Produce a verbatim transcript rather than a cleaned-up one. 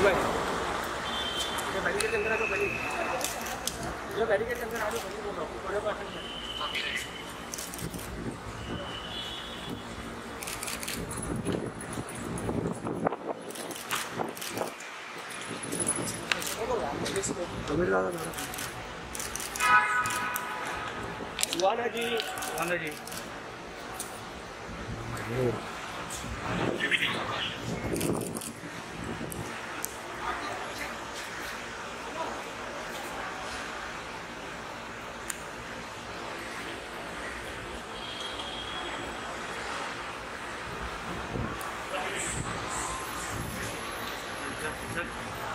Barricade के अंदर आ जाओ, जो बैरिकेड के अंदर आ जाओ, बोल रहा हूँ थोड़े पास वाना जी वाना जी Good.